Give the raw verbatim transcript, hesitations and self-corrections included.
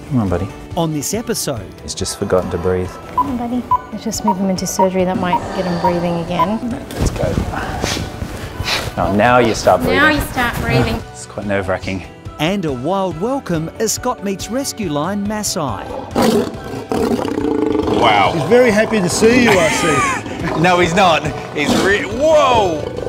Come on, buddy. On this episode... He's just forgotten to breathe. Come on, buddy. Let's just move him into surgery. That might get him breathing again. Let's go. Oh, now you start breathing. Now you start breathing. It's quite nerve-wracking. And a wild welcome as Scott meets rescue line Maasai. Wow. He's very happy to see you, I see. No, he's not. He's re- Whoa!